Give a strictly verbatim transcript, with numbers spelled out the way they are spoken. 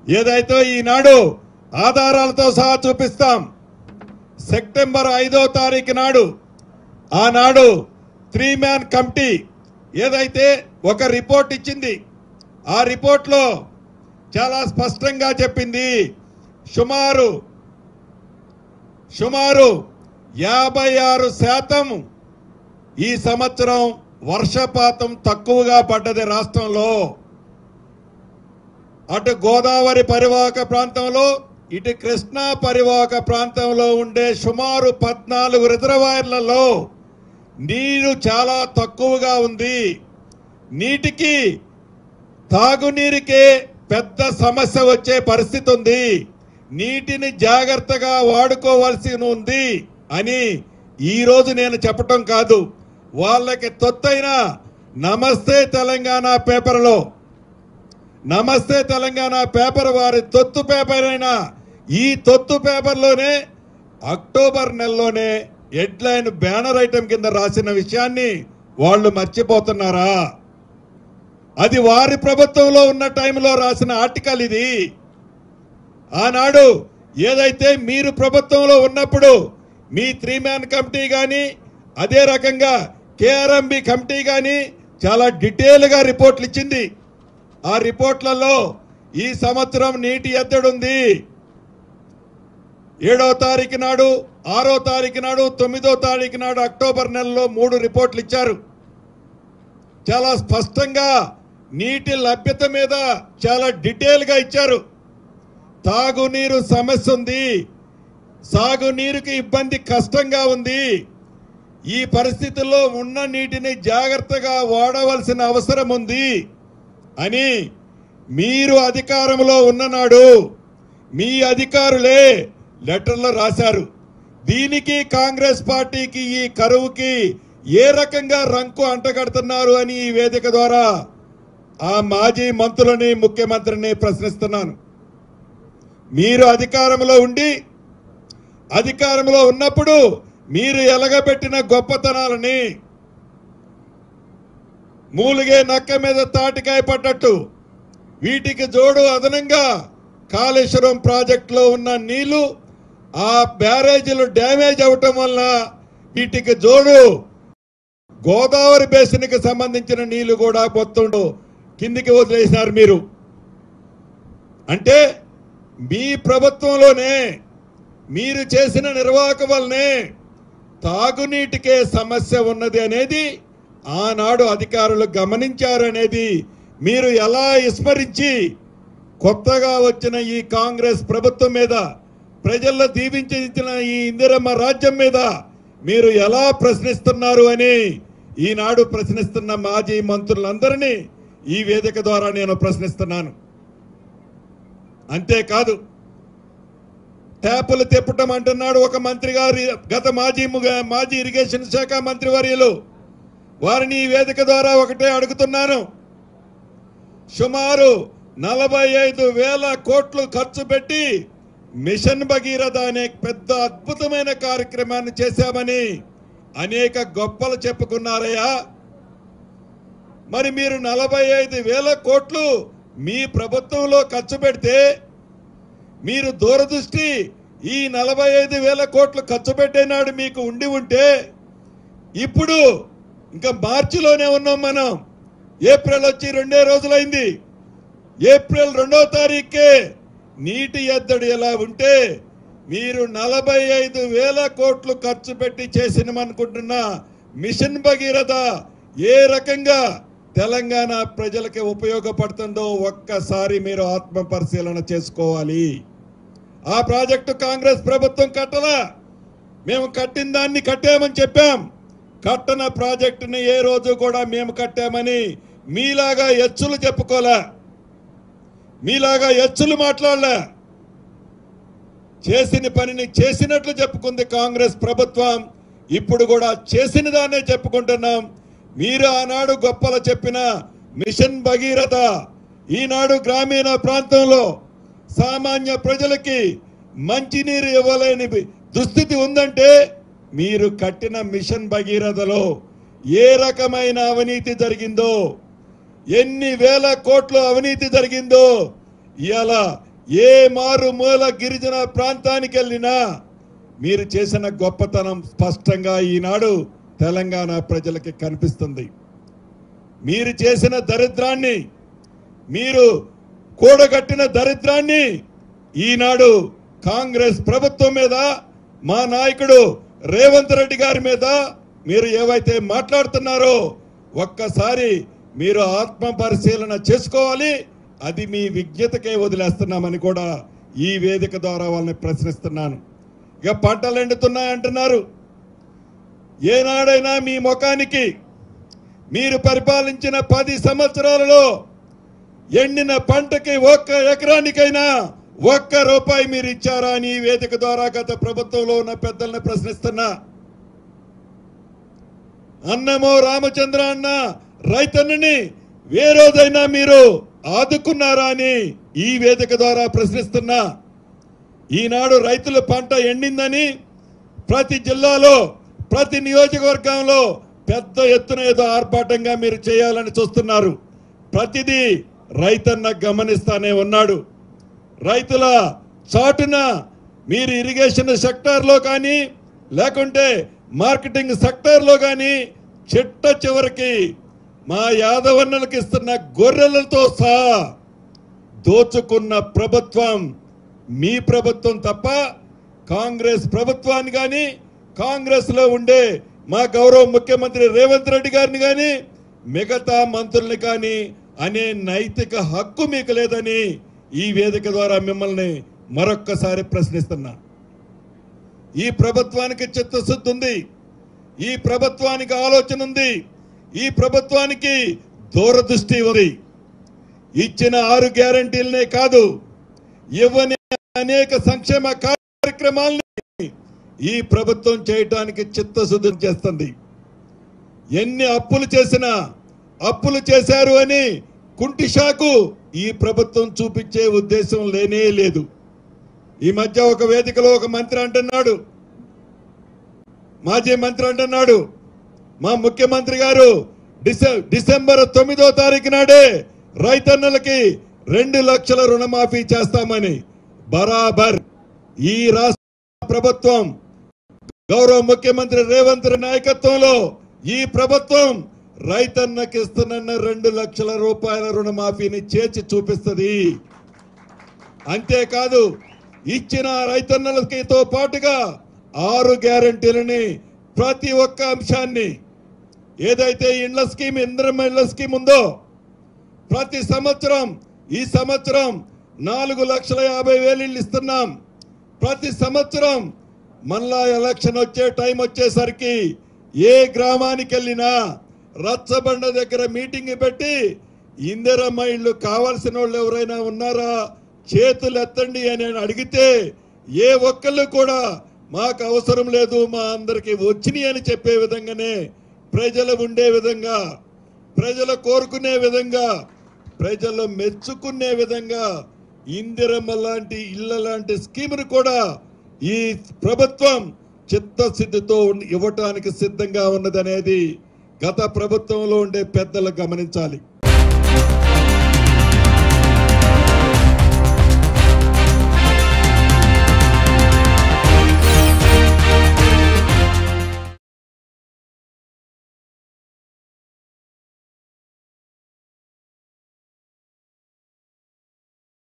ఏదైతే ఈనాడు ఆధారాలతో సహా చూపిస్తాం. సెప్టెంబర్ ఐదో తారీఖు నాడు ఆనాడు త్రీ మ్యాన్ కమిటీ ఏదైతే ఒక రిపోర్ట్ ఇచ్చింది, ఆ రిపోర్ట్లో చాలా స్పష్టంగా చెప్పింది, సుమారు సుమారు యాభై ఆరు శాతం ఈ సంవత్సరం వర్షపాతం తక్కువగా పడ్డది రాష్ట్రంలో. అటు గోదావరి పరివాహక ప్రాంతంలో, ఇటు కృష్ణా పరివాహక ప్రాంతంలో ఉండే సుమారు పద్నాలుగు రిజర్వాయర్లలో నీరు చాలా తక్కువగా ఉంది. నీటికి తాగునీరుకే పెద్ద సమస్య వచ్చే పరిస్థితి ఉంది. నీటిని జాగ్రత్తగా వాడుకోవాల్సి ఉంది అని ఈరోజు నేను చెప్పటం కాదు, వాళ్ళకి తొత్తైన నమస్తే తెలంగాణ పేపర్లో, నమస్తే తెలంగాణ పేపర్ వారి తొత్తు పేపర్ అయినా ఈ తొత్తు పేపర్లోనే అక్టోబర్ నెలలోనే హెడ్లైన్ బ్యానర్ ఐటమ్ కింద రాసిన విషయాన్ని వాళ్ళు మర్చిపోతున్నారా? అది వారి ప్రభుత్వంలో ఉన్న టైంలో రాసిన ఆర్టికల్ ఇది. ఆనాడు ఏదైతే మీరు ప్రభుత్వంలో ఉన్నప్పుడు మీ త్రీ మ్యాన్ కమిటీ కానీ అదే రకంగా కేఆర్ఎంబి కమిటీ కానీ చాలా డీటెయిల్గా రిపోర్ట్లు ఇచ్చింది. ఆ రిపోర్ట్లలో ఈ సంవత్సరం నీటి ఎద్దడి ఉంది. ఏడో తారీఖు నాడు, ఆరో తారీఖు నాడు, తొమ్మిదో తారీఖు నాడు అక్టోబర్ నెలలో మూడు రిపోర్ట్లు ఇచ్చారు. చాలా స్పష్టంగా నీటి లభ్యత మీద చాలా డీటెయిల్గా ఇచ్చారు. తాగునీరు సమస్య ఉంది, సాగునీరుకి ఇబ్బంది కష్టంగా ఉంది. ఈ పరిస్థితుల్లో ఉన్న నీటిని జాగ్రత్తగా వాడవలసిన అవసరం ఉంది అని మీరు అధికారంలో ఉన్ననాడు మీ అధికారులే లెటర్లో రాశారు. దీనికి కాంగ్రెస్ పార్టీకి ఈ కరువుకి ఏ రకంగా రంకు అంటగడుతున్నారు అని ఈ వేదిక ద్వారా ఆ మాజీ మంత్రులని, ముఖ్యమంత్రిని ప్రశ్నిస్తున్నాను. మీరు అధికారంలో ఉండి అధికారంలో ఉన్నప్పుడు మీరు ఎలగబెట్టిన గొప్పతనాలని మూలిగే నక్క మీద తాటికాయ పడ్డట్టు వీటికి జోడు అదనంగా కాళేశ్వరం ప్రాజెక్టులో ఉన్న నీళ్లు ఆ బ్యారేజీలు డ్యామేజ్ అవటం వల్ల వీటికి జోడు గోదావరి బేసిన్కి సంబంధించిన నీళ్లు కూడా మొత్తం కిందికి వదిలేసినారు మీరు. అంటే మీ ప్రభుత్వంలోనే మీరు చేసిన నిర్వాహకం వల్లనే తాగునీటికే సమస్య ఉన్నది అనేది ఆనాడు అధికారులు గమనించారనేది మీరు ఎలా విస్మరించి కొత్తగా వచ్చిన ఈ కాంగ్రెస్ ప్రభుత్వం మీద, ప్రజల్లో దీవించిన ఈ ఇందిరమ్మ రాజ్యం మీద మీరు ఎలా ప్రశ్నిస్తున్నారు అని ఈనాడు ప్రశ్నిస్తున్న మాజీ మంత్రులందరినీ ఈ వేదిక ద్వారా నేను ప్రశ్నిస్తున్నాను. అంతేకాదు, ట్యాపులు తిప్పటం అంటున్నాడు ఒక మంత్రి గారు, గత మాజీ మాజీ ఇరిగేషన్ శాఖ మంత్రి వర్యులు. వారిని ఈ వేదిక ద్వారా ఒకటే అడుగుతున్నాను. సుమారు నలభై ఐదు వేల కోట్లు ఖర్చు పెట్టి మిషన్ భగీరథ అనే పెద్ద అద్భుతమైన కార్యక్రమాన్ని చేశామని అనేక గొప్పలు చెప్పుకున్నారయ్యా. మరి మీరు నలభై ఐదు వేల కోట్లు మీ ప్రభుత్వంలో ఖర్చు పెడితే మీరు దూరదృష్టి ఈ నలభై ఐదు వేల కోట్లు ఖర్చు పెట్టేనాడు మీకు ఉండి ఉంటే, ఇప్పుడు ఇంకా మార్చిలోనే ఉన్నాం మనం. ఏప్రిల్ వచ్చి రెండే రోజులైంది. ఏప్రిల్ రెండో తారీఖుకే నీటి ఎద్దడి ఎలా ఉంటే మీరు నలభై ఐదు వేల కోట్లు ఖర్చు పెట్టి చేసినమనుకుంటున్న మిషన్ భగీరథ ఏ రకంగా తెలంగాణ ప్రజలకి ఉపయోగపడుతుందో ఒక్కసారి మీరు ఆత్మ పరిశీలన చేసుకోవాలి. ఆ ప్రాజెక్టు కాంగ్రెస్ ప్రభుత్వం కట్టలా. మేము కట్టిన దాన్ని కట్టామని చెప్పాం. కట్టన ప్రాజెక్టుని ఏ రోజు కూడా మేము కట్టామని మీలాగా ఎచ్చులు చెప్పుకోలే, మీలాగా ఎచ్చులు మాట్లాడలే. చేసిన పనిని చేసినట్లు చెప్పుకుంది కాంగ్రెస్ ప్రభుత్వం. ఇప్పుడు కూడా చేసిన దాన్నే చెప్పుకుంటున్నాం. మీరు ఆనాడు గొప్పలు చెప్పిన మిషన్ భగీరథ ఈనాడు గ్రామీణ ప్రాంతంలో సామాన్య ప్రజలకి మంచినీరు ఇవ్వలేని దుస్థితి ఉందంటే మీరు కట్టిన మిషన్ భగీరథలో ఏ రకమైన అవినీతి జరిగిందో, ఎన్ని వేల కోట్ల అవినీతి జరిగిందో ఇవాళ ఏ మారుమూల గిరిజన ప్రాంతానికి వెళ్ళినా మీరు చేసిన గొప్పతనం స్పష్టంగా ఈనాడు తెలంగాణ ప్రజలకి కనిపిస్తుంది. మీరు చేసిన దరిద్రాన్ని, మీరు కూడగట్టిన దరిద్రాన్ని ఈనాడు కాంగ్రెస్ ప్రభుత్వం మీద, మా నాయకుడు రేవంత్ రెడ్డి గారి మీద మీరు ఏవైతే మాట్లాడుతున్నారో ఒక్కసారి మీరు ఆత్మ పరిశీలన చేసుకోవాలి. అది మీ విజ్ఞతకే వదిలేస్తున్నామని కూడా ఈ వేదిక ద్వారా వాళ్ళని ప్రశ్నిస్తున్నాను. ఇక పంటలు ఎండుతున్నాయంటున్నారు. ఏనాడైనా మీ ముఖానికి మీరు పరిపాలించిన పది సంవత్సరాలలో ఎండిన పంటకి ఒక్క ఎకరానికైనా ఒక్క రూపాయి మీరు ఇచ్చారా అని ఈ వేదిక ద్వారా గత ప్రభుత్వంలో ఉన్న పెద్దల్ని ప్రశ్నిస్తున్నా. అన్నమో రామచంద్ర అన్న రైతన్నని ఏ రోజైనా మీరు ఆదుకున్నారా అని ఈ వేదిక ద్వారా ప్రశ్నిస్తున్నా. ఈనాడు రైతుల పంట ఎండిందని ప్రతి జిల్లాలో, ప్రతి నియోజకవర్గంలో పెద్ద ఎత్తున ఏదో ఆర్భాటంగా మీరు చేయాలని చూస్తున్నారు. ప్రతిదీ రైతన్న గమనిస్తానే ఉన్నాడు. రైతుల చాటున మీరు ఇరిగేషన్ సెక్టార్లో కానీ లేకుంటే మార్కెటింగ్ సెక్టార్లో కానీ చిట్ట చివరికి మా యాదవన్నలకు ఇస్తున్న గొర్రెలతో సహా దోచుకున్న ప్రభుత్వం మీ ప్రభుత్వం తప్ప కాంగ్రెస్ ప్రభుత్వాన్ని కానీ, కాంగ్రెస్ లో ఉండే మా గౌరవ ముఖ్యమంత్రి రేవంత్ రెడ్డి గారిని కానీ, మిగతా మంత్రుల్ని కానీ అనే నైతిక హక్కు మీకు లేదని ఈ వేదిక ద్వారా మిమ్మల్ని మరొక్కసారి ప్రశ్నిస్తున్నా. ఈ ప్రభుత్వానికి చిత్తశుద్ధి ఉంది, ఈ ప్రభుత్వానికి ఆలోచన ఉంది, ఈ ప్రభుత్వానికి దూరదృష్టి ఉంది. ఇచ్చిన ఆరు గ్యారంటీలనే కాదు, ఇవ్వని అనేక సంక్షేమ కార్యక్రమాలని ఈ ప్రభుత్వం చేయటానికి చిత్తశుద్ధి చేస్తుంది. ఎన్ని అప్పులు చేసినా అప్పులు చేశారు అని కుంటిషాకు ఈ ప్రభుత్వం చూపించే ఉద్దేశం లేనే లేదు. ఈ మధ్య ఒక వేదికలో ఒక మంత్రి అంటున్నాడు, మాజీ మంత్రి అంటున్నాడు, మా ముఖ్యమంత్రి గారు డిసెంబర్ తొమ్మిదో తారీఖు నాడే రైతన్నలకి రెండు లక్షల రుణమాఫీ చేస్తామని. బరాబర్ ఈ రాష్ట్ర ప్రభుత్వం గౌరవ ముఖ్యమంత్రి రేవంత్ రెడ్డి నాయకత్వంలో ఈ ప్రభుత్వం రైతన్నకి ఇస్తున్న రెండు లక్షల రూపాయల రుణమాఫీని చేర్చి చూపిస్తుంది. అంతేకాదు ఇచ్చిన రైతన్నలతో పాటుగా ఆరు గ్యారంటీలని ప్రతి ఒక్క అంశాన్ని, ఏదైతే ఇండ్ల స్కీమ్ ఇంద్రమ్మ ఇండ్ల స్కీమ్ ఉందో ప్రతి సంవత్సరం, ఈ సంవత్సరం నాలుగు లక్షల యాభై వేలు ఇళ్ళు ఇస్తున్నాం. ప్రతి సంవత్సరం మళ్ళా ఎలక్షన్ వచ్చే టైం వచ్చేసరికి ఏ గ్రామానికి వెళ్ళినా రచ్చబండ దగ్గర మీటింగ్ పెట్టి ఇందిరమ్మ ఇళ్ళు కావాల్సిన వాళ్ళు ఎవరైనా ఉన్నారా చేతులు ఎత్తండి అని అడిగితే ఏ ఒక్కళ్ళు కూడా మాకు అవసరం లేదు, మా అందరికి వచ్చినాయి అని చెప్పే విధంగానే, ప్రజలు ఉండే విధంగా, ప్రజలు కోరుకునే విధంగా, ప్రజలు మెచ్చుకునే విధంగా ఇందిరమ్మ లాంటి ఇళ్ల లాంటి స్కీమును కూడా ఈ ప్రభుత్వం చిత్తశుద్ధితో ఇవ్వటానికి సిద్ధంగా ఉన్నదనేది గత ప్రభుత్వంలో ఉండే పెద్దలు గమనించాలి.